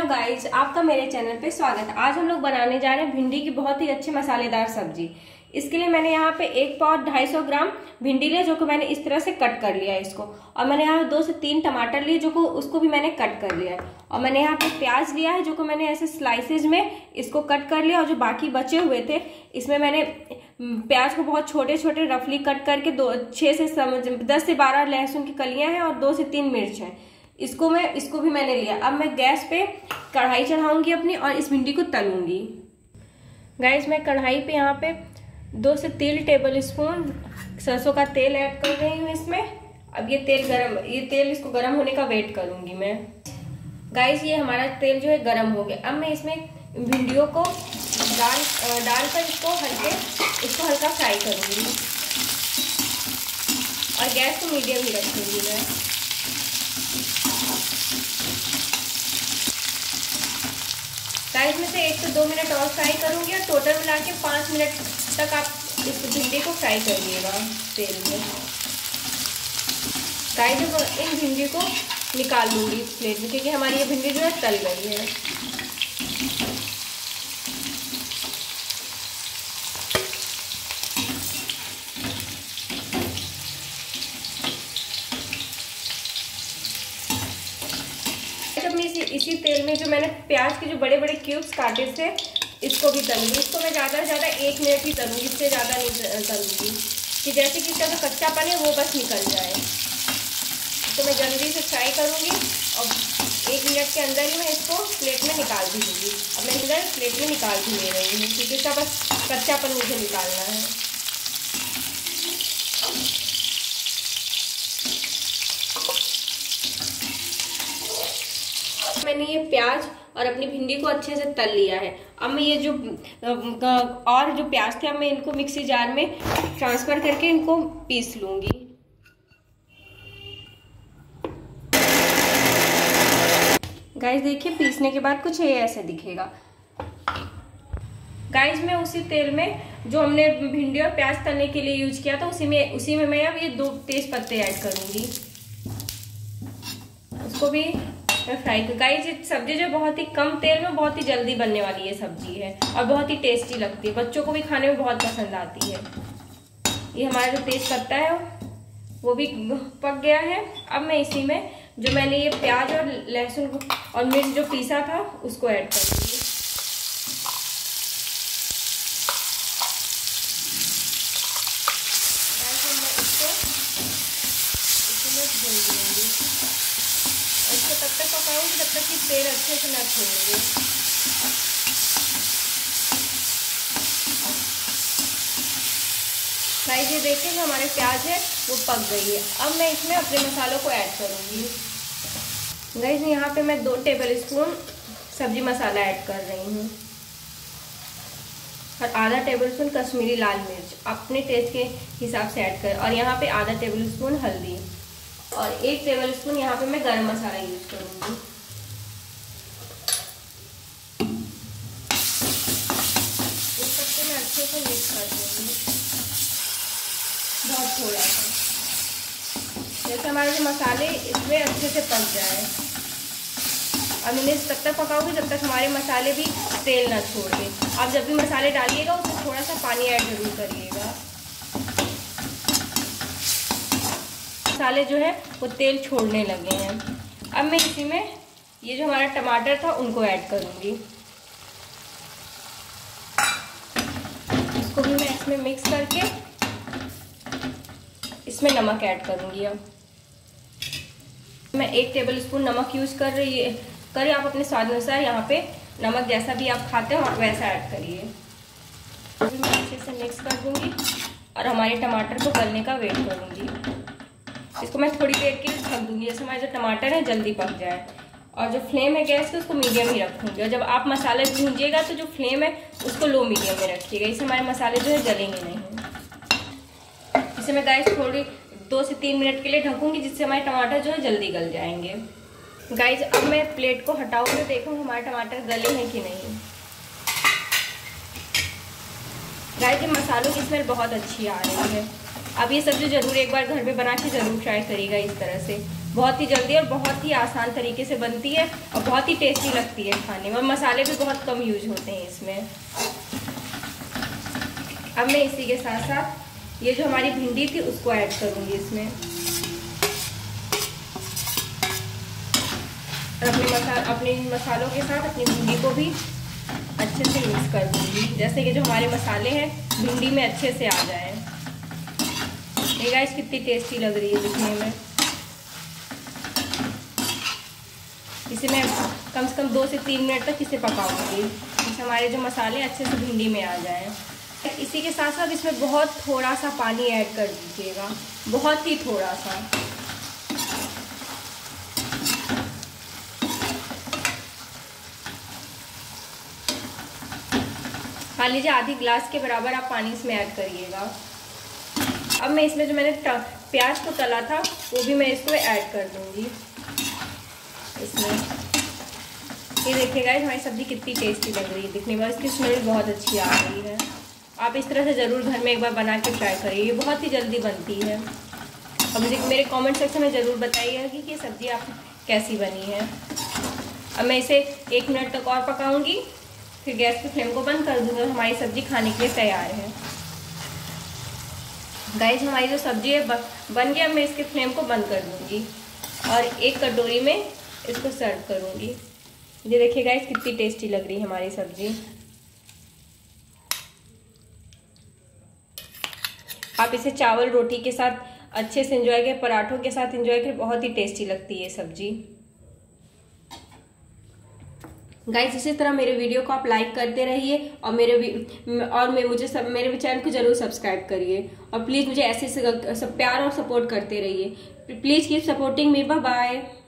Guys, आपका मेरे channel पे स्वागत है। आज हम लोग बनाने जा रहे हैं भिंडी की बहुत ही अच्छी मसालेदार सब्जी। इसके लिए मैंने यहाँ पे एक पाव 250 ग्राम भिंडी लिया, जो कि मैंने इस तरह से कट कर लिया है इसको। और मैंने यहाँ 2 से 3 टमाटर लिए, जो को उसको भी मैंने कट कर लिया है। और मैंने यहाँ पे प्याज लिया है, जो को मैंने ऐसे स्लाइसेज में इसको कट कर लिया। और जो बाकी बचे हुए थे, इसमें मैंने प्याज को बहुत छोटे छोटे रफली कट करके 10 से 12 लहसुन की कलियां हैं और 2 से 3 मिर्च हैं। इसको भी मैंने लिया। अब मैं गैस पे कढ़ाई चढ़ाऊंगी अपनी और इस भिंडी को तलूंगी। गाइस, मैं कढ़ाई पे यहाँ पे 2 से 3 टेबल स्पून सरसों का तेल ऐड कर रही हूँ इसमें। अब ये तेल इसको गर्म होने का वेट करूंगी मैं। गाइस, ये हमारा तेल जो है गर्म हो गया। अब मैं इसमें भिंडियों को डालकर इसको हल्का फ्राई करूंगी और गैस को मीडियम ही रखूंगी मैं। गाइस, में से 1 से 2 मिनट और फ्राई करूंगी और टोटल मिला के 5 मिनट तक आप इस भिंडी को फ्राई करिएगा तेल में। गाइस, इन भिंडी को निकाल लूंगी इस प्लेट में, क्योंकि हमारी ये भिंडी जो है तल गई है। इसी तेल में जो मैंने प्याज के जो बड़े बड़े क्यूब्स काटे थे, इसको भी तलूंगी। इसको मैं ज़्यादा से ज़्यादा 1 मिनट ही तलूंगी, इससे ज़्यादा नहीं तलूंगी, कि जैसे कि इसका जो कच्चापन है वो बस निकल जाए। तो मैं जल्दी से फ्राई करूंगी और 1 मिनट के अंदर ही मैं इसको प्लेट में निकाल भी दूंगी। अब मैं इधर प्लेट में निकाल भी ले रही हूँ, क्योंकि इसका बस कच्चापन मुझे निकालना है। मैंने ये प्याज और अपनी भिंडी को अच्छे से तल लिया है। अब मैं ये जो प्याज थे, अब मैं इनको मिक्सी जार में ट्रांसफर करके इनको पीस लूंगी। गाइस, देखिए पीसने के बाद कुछ ये ऐसे दिखेगा। गाइस, मैं उसी तेल में जो हमने भिंडी और प्याज तलने के लिए यूज किया था, उसी में मैं अब ये 2 तेज पत्ते ऐड करूंगी। उसको भी फ्राई कर। गाइस, ये सब्जी जो बहुत ही कम तेल में बहुत ही जल्दी बनने वाली ये सब्जी है और बहुत ही टेस्टी लगती है। बच्चों को भी खाने में बहुत पसंद आती है। ये हमारा जो तेज पत्ता है वो भी पक गया है। अब मैं इसी में जो मैंने ये प्याज और लहसुन और मिर्च जो पीसा था उसको ऐड कर दूंगी। तब तक पकाऊंगी जब तक कि तेल अच्छे से न छोड़े। गाइस, ये देखिए जो हमारे प्याज है वो पक गई है। अब मैं इसमें अपने मसालों को ऐड करूंगी। गाइस, यहाँ पे मैं 2 टेबल स्पून सब्जी मसाला ऐड कर रही हूँ और आधा टेबल स्पून कश्मीरी लाल मिर्च अपने टेस्ट के हिसाब से ऐड कर। और यहाँ पे आधा टेबल स्पून हल्दी और 1 टेबल स्पून यहाँ पे मैं गरम मसाला यूज करूंगी। इस सबसे मैं अच्छे से मिक्स कर दूंगी, बहुत थोड़ा सा, जैसे हमारे जो मसाले इसमें अच्छे से पक जाए। अब इन्हें तब तक पकाऊंगी जब तक हमारे मसाले भी तेल ना छोड़ दे। आप जब भी मसाले डालिएगा उसमें थोड़ा सा पानी ऐड जरूर करिएगा। मसाले जो है वो तेल छोड़ने लगे हैं। अब मैं इसी में ये जो हमारा टमाटर था उनको ऐड करूंगी। इसको भी मैं इसमें मिक्स करके इसमें नमक ऐड करूंगी। अब मैं 1 टेबल स्पून नमक यूज कर रही है। आप अपने स्वाद अनुसार यहाँ पे नमक जैसा भी आप खाते हो वैसा ऐड करिए। अभी मैं अच्छे से मिक्स कर दूंगी और हमारे टमाटर को गलने का वेट करूंगी। इसको मैं थोड़ी देर के लिए ढक दूंगी, जैसे हमारे जो टमाटर है जल्दी पक जाए। और जो फ्लेम है गैस की उसको मीडियम ही रखूंगी। और जब आप मसाले भूंजिएगा तो जो फ्लेम है उसको लो मीडियम में रखिएगा, इससे हमारे मसाले जो है जलेंगे नहीं। इसे मैं गैस थोड़ी 2 से 3 मिनट के लिए ढकूंगी, जिससे हमारे टमाटर जो है जल्दी गल जाएंगे। गाइस, अब मैं प्लेट को हटाऊंगी, देखूँ हमारे टमाटर गले हैं कि नहीं। गाइस, ये मसालों की स्मेल बहुत अच्छी आ रही है। आप ये सब्जी जरूर एक बार घर पे बना के जरूर ट्राई करिएगा। इस तरह से बहुत ही जल्दी और बहुत ही आसान तरीके से बनती है और बहुत ही टेस्टी लगती है खाने में, और मसाले भी बहुत कम यूज होते हैं इसमें। अब मैं इसी के साथ साथ ये जो हमारी भिंडी थी उसको ऐड करूँगी इसमें, और अपने मसालों के साथ अपनी भिंडी को भी अच्छे से मिक्स कर दूँगी, जैसे कि जो हमारे मसाले हैं भिंडी में अच्छे से आ जाए। ये गाइस कितनी टेस्टी लग रही है दिखने में। इसे मैं कम से कम 2 से 3 मिनट तक इसे पकाऊंगी, जिससे हमारे जो मसाले अच्छे से भिंडी में आ जाएं। इसी के साथ साथ इसमें बहुत थोड़ा सा पानी ऐड कर दीजिएगा, बहुत ही थोड़ा सा। मान लीजिए आधी गिलास के बराबर आप पानी इसमें ऐड करिएगा। अब मैं इसमें जो मैंने प्याज को तला था वो भी मैं इसको ऐड कर दूंगी इसमें। ये देखिएगा हमारी सब्जी कितनी टेस्टी लग रही है दिखने में, इसकी स्मेल बहुत अच्छी आ रही है। आप इस तरह से ज़रूर घर में एक बार बना के ट्राई करिए, ये बहुत ही जल्दी बनती है। और मुझे मेरे कमेंट सेक्शन में ज़रूर बताइएगा कि ये सब्ज़ी आप कैसी बनी है। अब मैं इसे 1 मिनट तक और पकाऊंगी, फिर गैस की फ्लेम को बंद कर दूँगी और हमारी सब्ज़ी खाने के लिए तैयार है। गाइस हमारी जो सब्ज़ी है बन गया, मैं इसके फ्लेम को बंद कर दूँगी और एक कटोरी में इसको सर्व करूँगी। ये देखिए गाइस कितनी टेस्टी लग रही है हमारी सब्ज़ी। आप इसे चावल रोटी के साथ अच्छे से एंजॉय करें, पराठों के साथ एंजॉय करें, बहुत ही टेस्टी लगती है सब्जी। गाइस इसी तरह मेरे वीडियो को आप लाइक करते रहिए और मेरे चैनल को जरूर सब्सक्राइब करिए, और प्लीज़ मुझे ऐसे सब प्यार और सपोर्ट करते रहिए। Please keep supporting me. Bye bye.